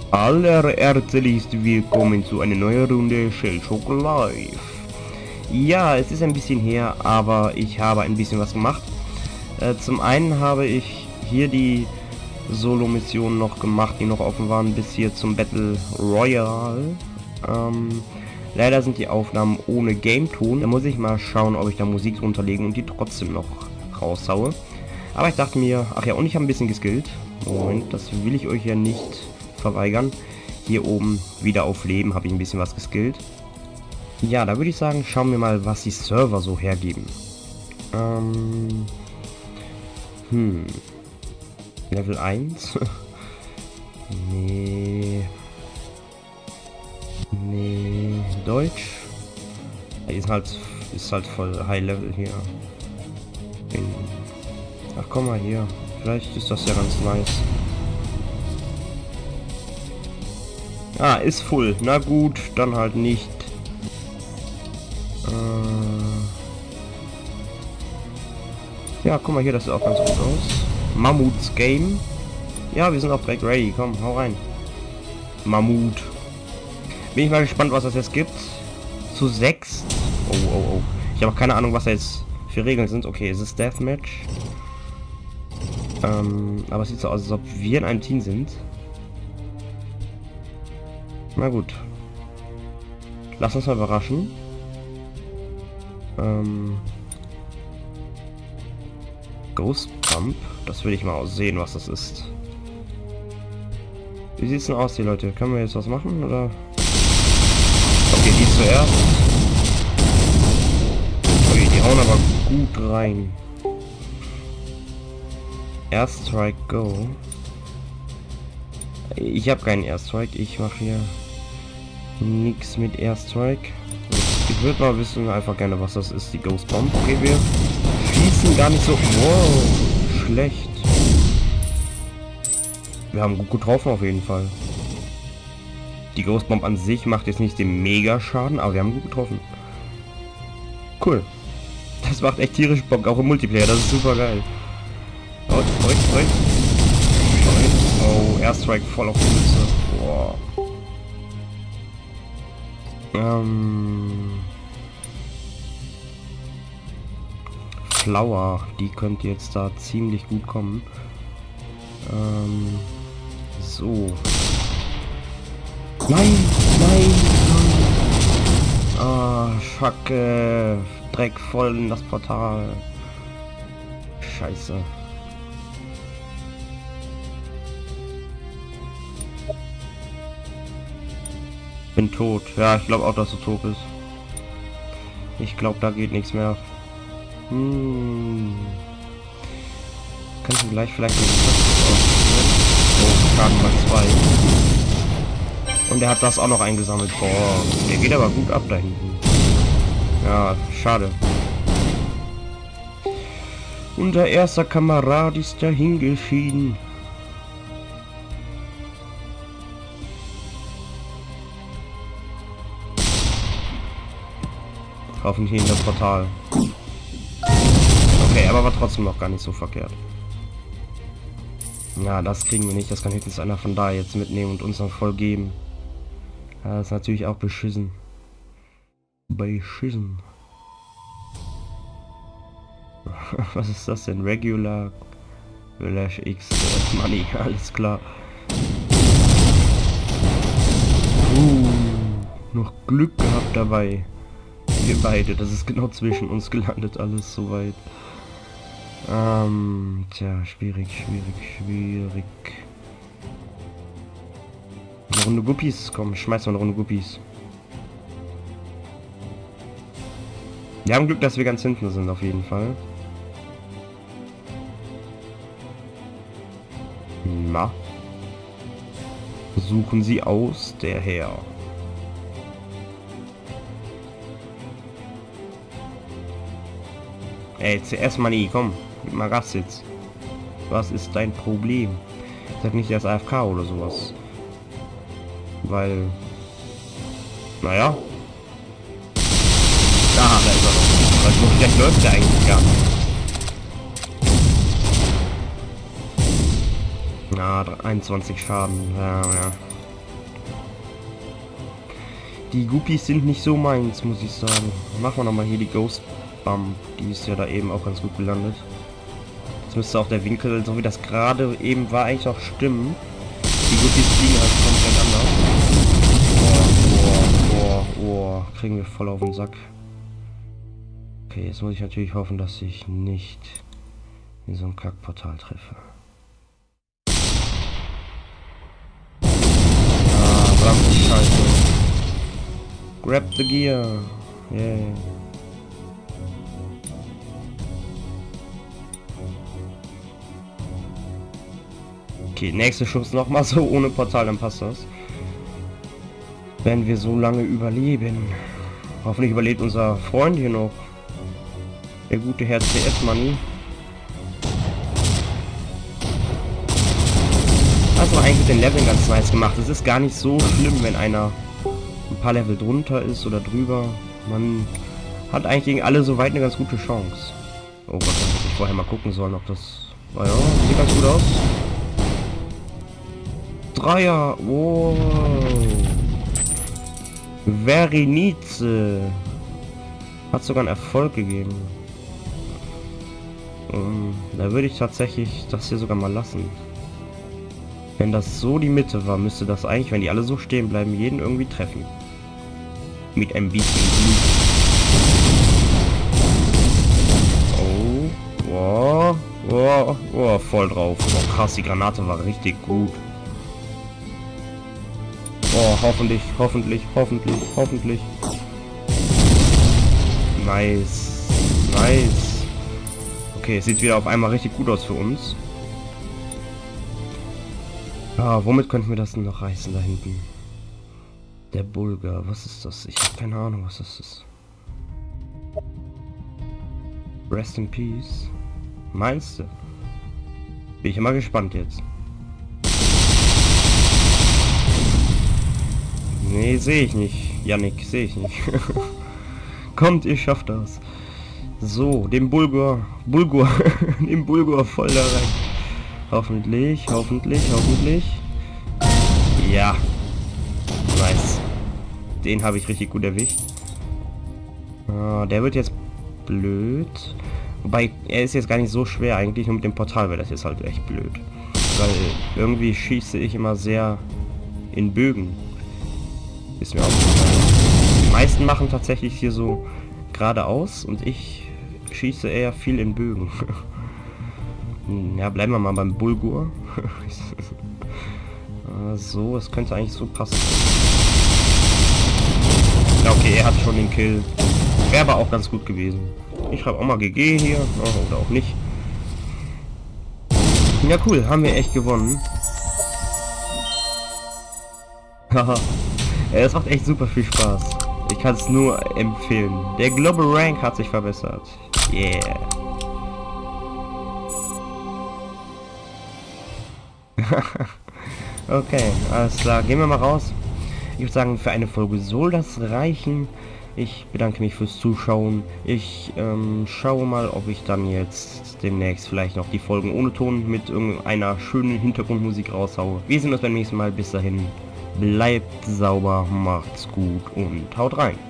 Allerherzlichst willkommen zu einer neuen Runde Shellshock Live. Ja, es ist ein bisschen her, aber ich habe ein bisschen was gemacht. Zum einen habe ich hier die Solo-Missionen noch gemacht, die noch offen waren, bis hier zum Battle Royale. Leider sind die Aufnahmen ohne Game-Ton. Da muss ich mal schauen, ob ich da Musik runterlegen und die trotzdem noch raushaue. Aber ich dachte mir, ach ja, und ich habe ein bisschen geskillt. Moment, das will ich euch ja nicht verweigern. Hier oben wieder auf Leben habe ich ein bisschen was geskillt. Ja, da würde ich sagen, schauen wir mal, was die Server so hergeben. Level 1? Nee. Deutsch? Ist halt voll High Level hier. Ach, komm mal hier. Vielleicht ist das ja ganz nice. Ah, ist full. Na gut, dann halt nicht. Ja, guck mal hier, das sieht auch ganz gut aus. Mammuts Game. Ja, wir sind auch direkt ready. Komm, hau rein. Mammut. Bin ich mal gespannt, was das jetzt gibt. Zu 6. Oh. Ich habe auch keine Ahnung, was da jetzt für Regeln sind. Okay, es ist Deathmatch. Aber es sieht so aus, als ob wir in einem Team sind. Na gut. Lass uns mal überraschen. Ghost Pump. Das will ich mal sehen, was das ist. Wie sieht's denn aus, die Leute? Können wir jetzt was machen, oder? Okay, die zuerst. Okay, die hauen aber gut rein. Airstrike Go. Ich habe keinen Airstrike. Ich mache hier nichts mit Airstrike. Ich würde mal wissen, einfach gerne, was das ist, die Ghost Bomb. Okay, wir schießen gar nicht so... Wow, schlecht. Wir haben gut getroffen auf jeden Fall. Die Ghost Bomb an sich macht jetzt nicht den Mega-Schaden, aber wir haben gut getroffen. Cool. Das macht echt tierisch Bock, auch im Multiplayer, das ist super geil. Oh, Airstrike voll auf die Mütze. Boah. Flower, die könnte jetzt da ziemlich gut kommen. So. Nein! Ah, Schacke. Dreck voll in das Portal. Scheiße. Bin tot. Ja, ich glaube auch, dass du tot bist. Ich glaube, da geht nichts mehr. Kannst du gleich vielleicht Schaden mal 2. Und er hat das auch noch eingesammelt. Boah, der geht aber gut ab da hinten. Ja, schade. Unser erster Kamerad ist dahin geschieden. Hoffentlich in das Portal. Okay, aber war trotzdem noch gar nicht so verkehrt. Ja, das kriegen wir nicht. Das kann höchstens einer von da jetzt mitnehmen und uns dann voll geben. Ja, das ist natürlich auch beschissen. Beschissen. Was ist das denn? Regular Flash X Money, alles klar. Noch Glück gehabt dabei. Wir beide, das ist genau zwischen uns gelandet, alles soweit. Tja, schwierig. Eine Runde Guppies, komm, schmeiß mal eine Runde Guppies. Wir haben Glück, dass wir ganz hinten sind, auf jeden Fall. Na? Suchen Sie aus, der Herr. Ey, CS Money, komm, gib mal Gas jetzt. Was ist dein Problem? Sag nicht erst AFK oder sowas. Weil... Naja. Da ist er noch. Weil so schlecht läuft der eigentlich gar nicht. Na, 21 Schaden. Ja. Die Guppies sind nicht so meins, muss ich sagen. Machen wir nochmal hier die Ghost Bump. Die ist ja da eben auch ganz gut gelandet. Jetzt müsste auch der Winkel, so wie das gerade eben war, eigentlich auch stimmen. Die Guppies fliegen halt komplett anders. Oh, kriegen wir voll auf den Sack. Okay, jetzt muss ich natürlich hoffen, dass ich nicht in so ein Kackportal treffe. Ah, verdammte Scheiße. Grab the gear. Yeah. Okay, nächster Schuss nochmal so ohne Portal, dann passt das. Wenn wir so lange überleben. Hoffentlich überlebt unser Freund hier noch. Der gute Herr CS-Money. Also eigentlich den Level ganz nice gemacht. Es ist gar nicht so schlimm, wenn einer ein paar Level drunter ist oder drüber. Man hat eigentlich gegen alle soweit eine ganz gute Chance. Oh Gott, da hätte ich vorher mal gucken sollen, ob das... Oh ja, sieht ganz gut aus. Dreier, wow. Verinice. Hat sogar einen Erfolg gegeben. Da würde ich tatsächlich das hier sogar mal lassen. Wenn das so die Mitte war, müsste das eigentlich, wenn die alle so stehen bleiben, jeden irgendwie treffen. Mit ein bisschen Glück. Oh, voll drauf. Oh, krass, die Granate war richtig gut. Oh, hoffentlich. Nice. Okay, es sieht wieder auf einmal richtig gut aus für uns. Ah, womit könnten wir das denn noch reißen da hinten? Der Bulgar, was ist das? Ich habe keine Ahnung, was das ist. Rest in Peace. Meinst du? Bin ich immer gespannt jetzt. Nee, sehe ich nicht. Yannick, sehe ich nicht. Kommt, ihr schafft das. So, den Bulgur, den Bulgur voll da rein. Hoffentlich. Ja. Nice. Den habe ich richtig gut erwischt. Ah, der wird jetzt blöd. Wobei, er ist jetzt gar nicht so schwer eigentlich. Nur mit dem Portal wäre das jetzt halt echt blöd. Weil irgendwie schieße ich immer sehr in Bögen. Ist mir aufgefallen. Die meisten machen tatsächlich hier so geradeaus und ich schieße eher viel in Bögen. Ja, bleiben wir mal beim Bulgur. So, es könnte eigentlich so passen. Ja, okay, er hat schon den Kill. Wäre aber auch ganz gut gewesen. Ich schreibe auch mal GG hier. Oh, oder auch nicht. Ja, cool. Haben wir echt gewonnen. Haha. Es macht echt super viel Spaß. Ich kann es nur empfehlen. Der Global Rank hat sich verbessert. Yeah. Okay, alles klar. Gehen wir mal raus. Ich würde sagen, für eine Folge soll das reichen. Ich bedanke mich fürs Zuschauen. Ich schaue mal, ob ich dann jetzt demnächst vielleicht noch die Folgen ohne Ton mit irgendeiner schönen Hintergrundmusik raushaue. Wir sehen uns beim nächsten Mal. Bis dahin. Bleibt sauber, macht's gut und haut rein.